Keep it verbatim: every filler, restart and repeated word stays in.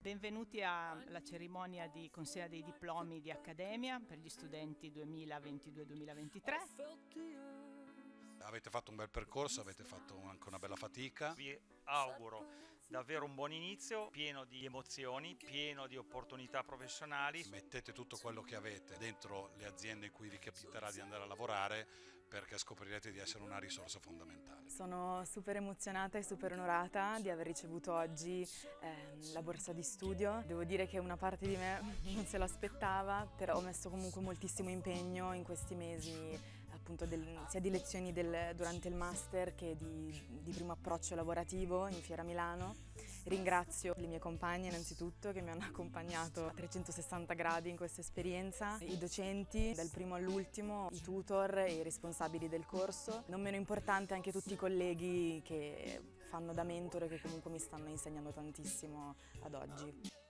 Benvenuti alla cerimonia di consegna dei diplomi di Accademia per gli studenti duemilaventidue duemilaventitré. Avete fatto un bel percorso, avete fatto anche una bella fatica. Vi auguro davvero un buon inizio, pieno di emozioni, pieno di opportunità professionali. Mettete tutto quello che avete dentro le aziende in cui vi capiterà di andare a lavorare, perché scoprirete di essere una risorsa fondamentale. Sono super emozionata e super onorata di aver ricevuto oggi eh, la borsa di studio. Devo dire che una parte di me non se l'aspettava, però ho messo comunque moltissimo impegno in questi mesi, appunto del, sia di lezioni del, durante il master che di, di primo approccio lavorativo in Fiera Milano. Ringrazio le mie compagne innanzitutto che mi hanno accompagnato a trecentosessanta gradi in questa esperienza, i docenti dal primo all'ultimo, i tutor e i responsabili del corso, non meno importante anche tutti i colleghi che fanno da mentore e che comunque mi stanno insegnando tantissimo ad oggi.